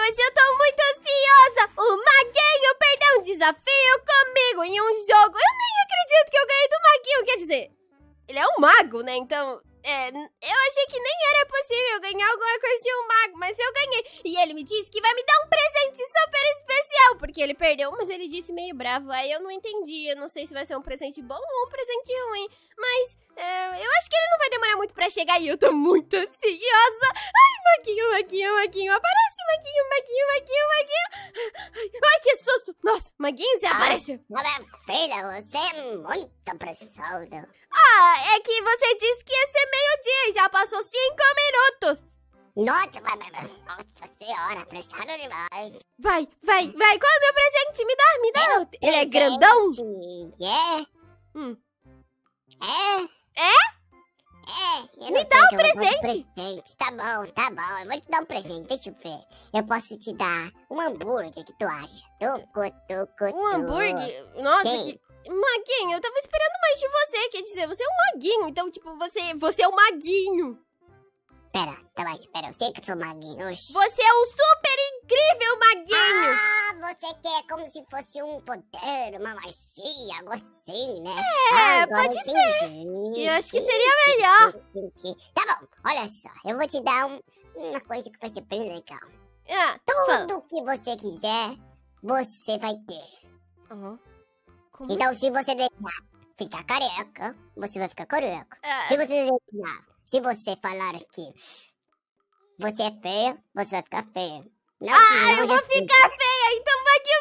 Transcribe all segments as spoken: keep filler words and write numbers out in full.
hoje eu tô muito ansiosa. O Maguinho perdeu um desafio comigo em um jogo. Eu nem acredito que eu ganhei do Maguinho. Quer dizer, ele é um mago, né? Então, é, eu achei que nem era possível ganhar alguma coisa de um mago, mas eu ganhei. E ele me disse que vai me dar um presente super especial, porque ele perdeu, mas ele disse meio bravo. Aí eu não entendi, eu não sei se vai ser um presente bom ou um presente ruim. Mas é, eu acho que ele não vai demorar muito pra chegar e eu tô muito ansiosa. Ai, Maguinho, Maguinho, Maguinho, aparece, Maguinho, Maguinho, Maguinho, Maguinho. Ai, que susto. Nossa, Maguinho, você aparece. Minha filha, você é muito apressada. Ah, é que você disse que ia ser meio-dia e já passou cinco minutos. Nossa, mas, mas, nossa senhora, apressada demais. Vai, vai, vai, qual é o meu presente? Me dá, me dá. Ele é grandão? É. Hum. É? É? É, eu Me não dá sei um que eu vou dar presente. presente. Tá bom, tá bom, eu vou te dar um presente, deixa eu ver. Eu posso te dar um hambúrguer, o que tu acha? Tucu, tucu, Um hambúrguer? Nossa, Sim. que... Maguinho, eu tava esperando mais de você, quer dizer, você é um maguinho, então, tipo, você, você é um maguinho. Pera, tá mais, pera, eu sei que eu sou maguinho. Oxi. Você é um super incrível maguinho. Ah, você quer como se fosse um poder, uma magia, algo assim, né? É, Agora pode entendi. Eu acho que seria melhor. Tá bom, olha só, eu vou te dar um, uma coisa que vai ser bem legal. Ah, fala. Tudo que você quiser, você vai ter. Aham. Como Então, se você deixar ficar careca, você vai ficar careca. Ah, Se você deixar, se você falar que você é feia, você vai ficar feia. Não, ah, não, eu vou já sei. ficar feia, então o Maguinho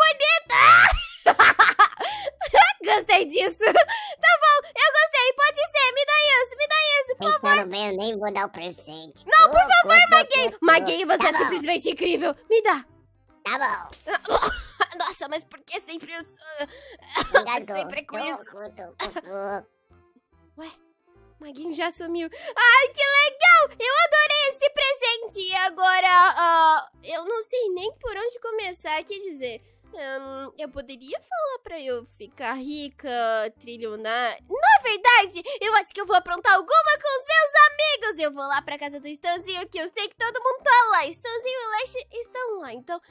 me acha bonita. Gostei disso. Tá bom, eu gostei, pode ser, me dá isso, me dá isso, por favor. Pensando bem, eu nem vou dar o presente. Não, por Tucu, favor, tucu, Maguinho. tucu. Maguinho, você Tá é bom, simplesmente incrível. Me dá. Tá bom. Nossa, mas por que sempre eu... Engasgou. Sempre com isso. Tucu, tucu, tucu. Ué, Maguinho já sumiu. Ai, que legal! Eu adorei esse presente. E agora, ah, eu não sei nem por onde começar. Quer dizer, hum, eu poderia falar pra eu ficar rica, trilionária. Na verdade, eu acho que eu vou aprontar alguma com os meus amigos. Eu vou lá pra casa do Stanzinho, que eu sei que todo mundo tá lá. Stanzinho e Lash estão lá, então...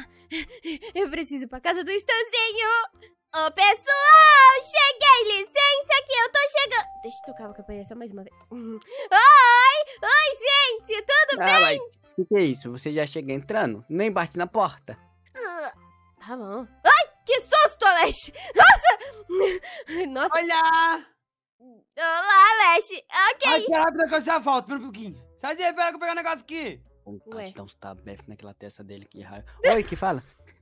eu preciso ir pra casa do Stanzinho. Ô, pessoal, cheguei, licença que eu tô chegando. Deixa eu tocar a campanha só mais uma vez. Uhum. Oi, oi, gente, tudo Ah, bem? mas o que é isso? Você já chega entrando? Nem bate na porta. Tá bom. Ai, que susto, Alex. Nossa. Nossa. Olha! Olá, Alex. Ok. Ai, que rápido que eu já volto, pera um pouquinho. Sai daí, pera que eu pegar um negócio aqui. Vontade Ué. de dar uns tabef naquela testa dele, que raio. Oi, que fala?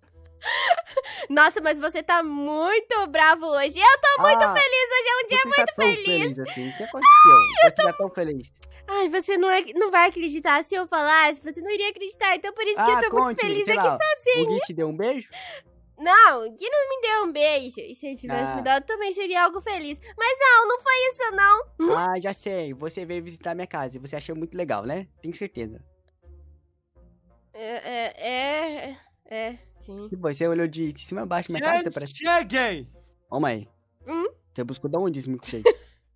Nossa, mas você tá muito bravo hoje. Eu tô muito Ah, feliz. Hoje é um dia Por que muito tá tão feliz. feliz assim? O que aconteceu? Ai, tô... ficar tão feliz. Ai, você não, é, não vai acreditar. Se eu falasse, você não iria acreditar. Então por isso que Ah, eu tô muito conte, feliz sei aqui lá, sozinha. o Gui te deu um beijo? Não, o Gui não me deu um beijo. E se ele tivesse Ah. me dado, também seria algo feliz. Mas não, não foi isso, não. Ah, já sei. Você veio visitar minha casa e você achou muito legal, né? Tenho certeza. É, é, é, é, sim. E você olhou de, de cima a baixo minha casa, tá Gente, parece... cheguei! Ô, mãe. Hum? Você buscou de onde esse milkshake?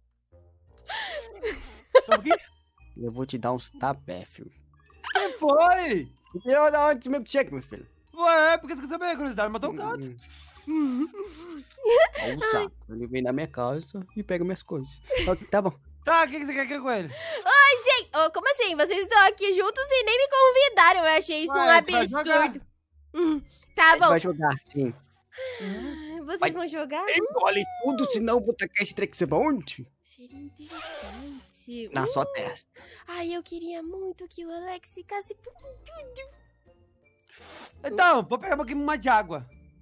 O que Eu vou te dar uns tabef. que foi? Eu da onde esse milkshake, meu filho? Ué, por que você quer saber, curiosidade? Matou um gato. Hum. Olha o saco. Ele vem na minha casa e pega minhas coisas. Tá, tá bom. Tá, o que que você quer aqui com ele? Ai, gente, oh, como assim? Vocês estão aqui juntos e nem me convidaram. Eu achei isso Ué, um vai jogar. absurdo. Hum, A tá gente bom. vai jogar, sim. Ah, Vocês Vai. vão jogar? Engole tudo, senão eu vou tacar esse trem que você vai onde? Seria interessante. Na Uh, sua testa. Ai, eu queria muito que o Alex ficasse por tudo. Então, vou pegar um pouquinho mais de água.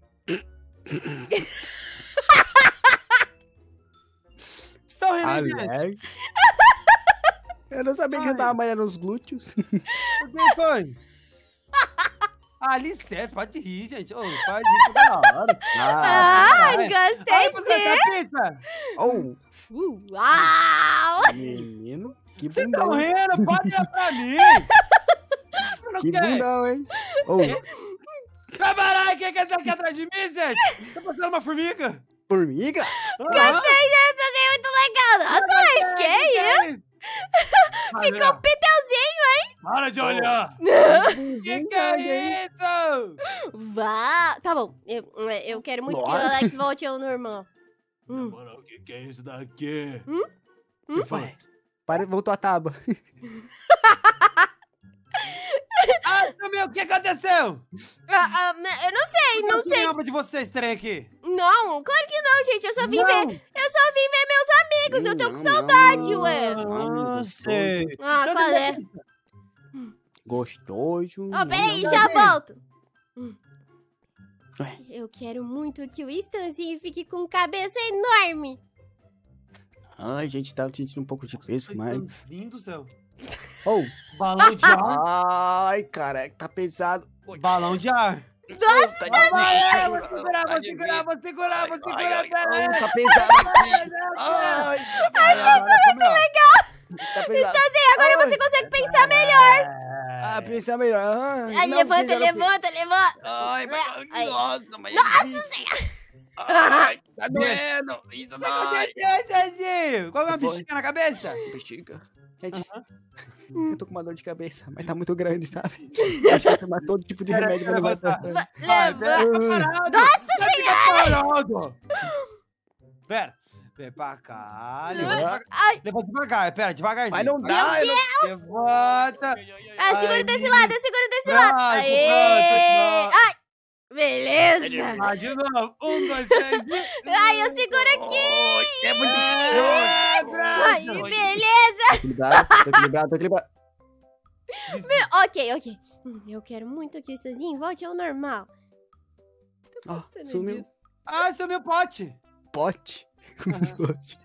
Estão rindo, gente? Alex. Eu não sabia que Ai. eu tava malhando os glúteos. O que foi? Ah, licença, pode rir, gente. Ô, pode rir toda hora. Ah, vai. gostei Ai, você disso. quer pizza? Oh, Uau! menino. Que Vocês estão bundão, hein? rindo? Pode ir pra mim. Eu não Que quero. bundão, hein? Oh, Camarada, quem quer aqui atrás de mim, gente? Tá passando uma formiga? formiga? Aham. Isso é muito legal. Nossa, Alex, que é isso? isso? Ficou um pneuzinho, hein? Para de olhar! Que que é isso? Vá. Tá bom. Eu, eu quero muito que o Nossa. Alex volte ao normal. Hum. Mano, o que que é isso daqui? Hum? O que foi? Para, voltou a tábua. Ah, meu, o que aconteceu? Ah, ah, eu não sei, não que sei. lembra de você esse trem aqui? Não, claro que não, gente. Eu só vim Não. ver. Eu só vim ver meus amigos. Eu tô com Não, não. saudade, ué. Ah, sei. Ah, Então, qual é? Gostoso. Ó, peraí, não, já não. volto. Ué. Eu quero muito que o Stanzinho fique com cabeça enorme. Ai, a gente tá sentindo um pouco de peso, mas... Stanzinho do céu. Oh! Balão de ar. Ai, cara, tá pesado. Oi. Balão de ar. Nossa, tá Vai, vou segurar, vou segurar, vou segurar, vou segurar, pera. Tá pesado aqui. Ai, Ai, gente, muito legal. tá pesado. Agora Ai. você consegue pensar melhor. Ah, pensar melhor. Ai, Ai, não, levanta, melhor que- levanta, levanta. Ai, mas... Ai. Nossa, mas... Nossa Senhora. Ai, tá doendo. Isso dói. Stanzinho, qual é a Que foi? bexiga na cabeça? Bexiga. Gente, eu tô com uma dor de cabeça, mas tá muito grande, sabe? Eu acho que vai tomar todo tipo de Pera, remédio pra pera, levantar. vai, Va- Vai, pera, Levanta. fica parado. Nossa Fica parado. Pera, vem pra cá, levanta, Ai, levanta devagar, pera, devagarzinho. Mas não Pra- dá, eu não... Levanta. ah, segura Ai, desse lado, eu seguro desse lado. Vai, Aê. pronto, Ai, beleza. Ah, de novo. Um, dois, três. e- Ai, eu seguro aqui. É muito... É, Ai, pronto. beleza. Tô equilibrado, tô equilibrado, tô equilibrado. Ok, ok. Hum, Eu quero muito que o Stanzinho volte ao normal. Ó, gostando sumiu. disso. Ah, esse é o meu pote. Pote. Pote.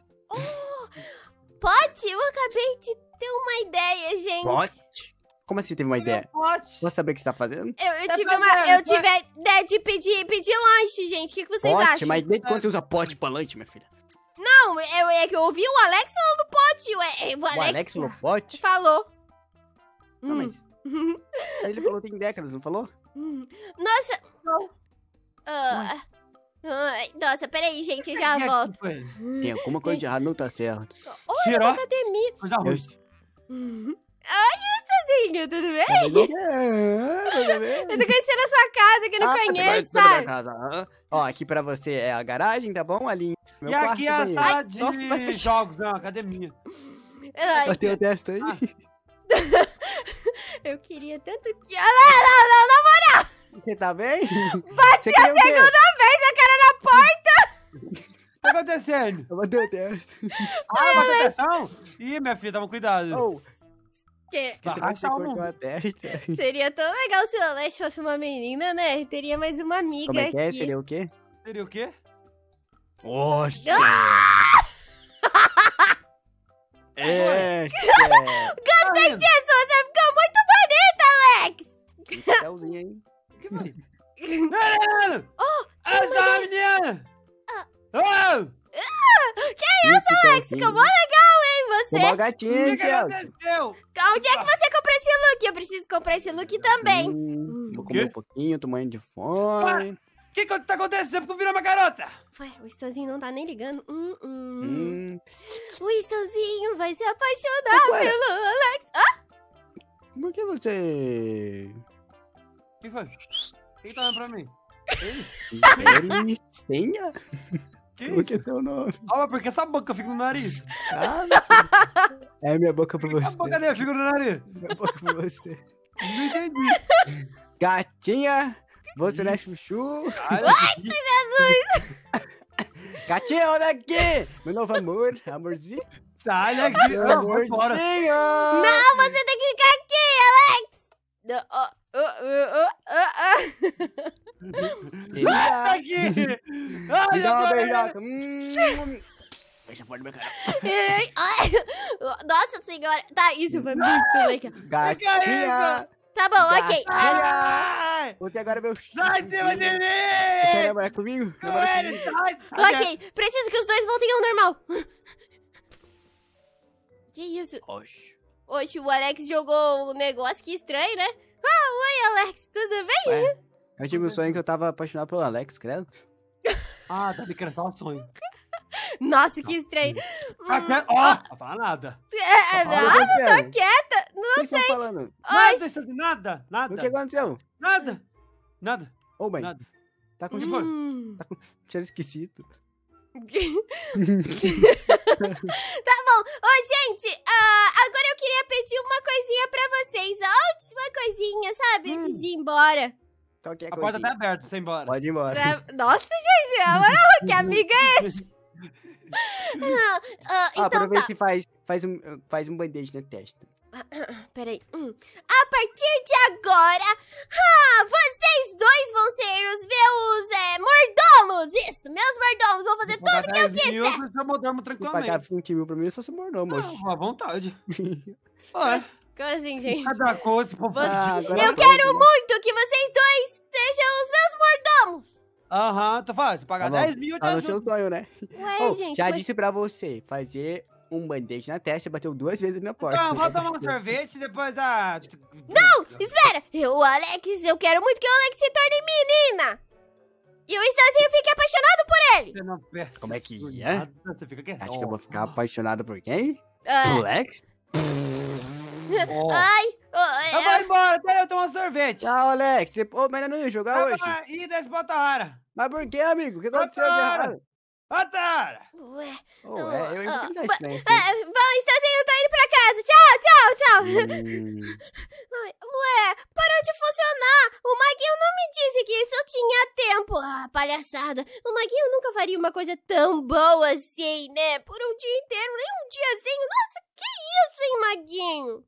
Pote, eu acabei de ter uma ideia, gente. Pote? Como assim teve uma ideia? Meu pote. Posso saber o que você tá fazendo? Eu, eu Tá tive fazendo, uma. Eu tá? tive a ideia de pedir, pedir lanche, gente. O que, que vocês Pote? acham? Mas desde quando você usa pote pra lanche, minha filha? Não, eu, é que eu ouvi o Alex falando do pote. Ué, o Alex, O Alex falou pote? falou. Não, mas... Aí ele falou tem décadas, não falou? Hum. Nossa. Ah, ai, nossa, peraí, gente, eu já Quem é que volto. foi ele? Tem alguma coisa de errado, não tá certo. Tirou? Academia. Coisa ruim. Eu... Hum. Ai, Stanzinho, tudo bem? Mas não quer, mas é Eu mesmo. tô conhecendo a sua casa que eu não Ah, você conheço, conhece toda a minha sabe? casa. Aham. Ó, aqui pra você é a garagem, tá bom? Ali meu E quarto aqui é a banheiro. sala Ai, de nossa, vai fechar. jogos, não, academia. Ai, Eu tenho o testa aí. Ah. eu queria tanto que. Ah, não, não, não, não, Você tá bem? bati Você a queria o quê? segunda vez a cara na porta! O que tá acontecendo? Eu botei o testa. Ah, bateu atenção? Ih, minha filha, toma cuidado. Oh, Que Vai você rachar o cortou mundo. a testa. seria tão legal se o Alex fosse uma menina, né? Teria mais uma amiga Como é que é? aqui. Seria o quê? Seria o quê? Oxe! Ah! É, Gostei disso! Você ficou muito bonita, Alex! Pastelzinho, hein? O que foi? Menino! Oh, tinha uma Essa menina! Oh! Que isso, Alex? Ficou mó legal, hein, Uma você? O gatinha, que, que Thiago. aconteceu? Onde é que você comprou esse look? Eu preciso comprar esse look também. Hum, vou O comer quê? um pouquinho, tô morrendo de fome. O que, que tá acontecendo? Porque virou uma garota? Ué, o Stanzinho não tá nem ligando. Hum, hum. Hum, O Stanzinho vai se apaixonar Ué. pelo Alex. Ah, por que você... O que foi? Quem tá olhando pra mim? Licenha? Que Como que isso? é seu nome? Ó, porque essa boca fica no nariz. Ah, meu filho. É minha boca pra Por que você. a boca dele fica no nariz? Minha boca pra você. Não entendi. Gatinha, você não é chuchu? Ai, Gatinha, olha aqui! Meu novo amor, amorzinho. sai daqui. Meu Não, vai embora. amorzinho! não, você tem que ficar aqui, Alex. Não, ó, ó, ó, ó, ó. Ele dá. Aqui. Me Ai, dá uma agora- beijoca. Hum. Fecha a porta do meu cara. Ai, ai. Nossa senhora. Tá, isso foi muito legal. Gatinha! Tá bom, ok. Ah, Gatinha! Ai, Você agora é meu sai de cima de Você quer mim! namorar comigo? Com Namora ele, comigo? sai! ok, preciso que os dois voltem ao normal. Que isso? Oxe. Oxe, o Alex jogou um negócio que estranho, né? Ah, oi, Alex, tudo bem? Ué, eu tive um sonho que eu tava apaixonado pelo Alex, credo. Ah, tá me querendo falar sonho. Nossa, que estranho. Ah, Hum, quer- Ó, não fala nada. é, Fala, não, Marcelo. tô quieta. O que vocês estão falando? Nada, isso aqui, nada, O que nada, aconteceu? nada, nada, Ô, mãe, nada. tá com Hum. cheiro esquisito. Tá bom. Ô, gente, ah, agora eu queria pedir uma coisinha pra vocês. A última coisinha, sabe? Antes de ir embora. Qualquer A porta coisa. tá aberta, você ir embora. Pode ir embora. Pra- Nossa, gente, na moral, que amiga é essa? Ah, ah, Ah, então aproveita tá. e faz, faz, um, faz um band-aid na testa. Peraí. Hum. A partir de agora, ah, vocês dois vão ser os meus é, mordomos. Isso, meus mordomos. Vou fazer tudo que eu quiser. Eu sou mordomo Se pagar tranquilamente. vinte mil pra mim, eu sou seu mordomo, moço. Ah, à vontade. Ué, Como assim, gente? cada coisa, pô. Você- Ah, agora Eu pronto, quero né? muito que vocês dois sejam os meus mordomos. Aham, tu faz. Se pagar Tá bom. dez mil, eu te Tá no seu ajudo. sonho, né? Ué, Ô, gente, já mas... disse pra você, fazer um band-aid na testa, bateu duas vezes na porta. Então, vou tomar um sorvete e depois a... Não, espera. Eu, o Alex, eu quero muito que o Alex se torne menina. E o Estazinho fique apaixonado por ele. Você não pensa Como é que por é? nada, Você fica quieto. Acho que eu vou ficar apaixonado por quem? Ah, Por Lex? Ó. ai, oh, Eu vou embora, até eu tomar um sorvete. Tchau, Alex. Você... Ô, mas eu não ia jogar Ah, hoje. vai, E desce pra outra hora. Mas por que, amigo? O que aconteceu de Outra hora. errado? Outra hora. Ué, Ô, é, eu ainda tá Ah, estranho assim. ah, bom, Estazinho, eu tô indo pra casa. Tchau, tchau, tchau. Hum, Ai, ué, parou de funcionar. O Maguinho não me disse que isso tinha tempo. Ah, palhaçada. O Maguinho nunca faria uma coisa tão boa assim, né? Por um dia inteiro, nem um diazinho. Nossa, que isso, hein, Maguinho?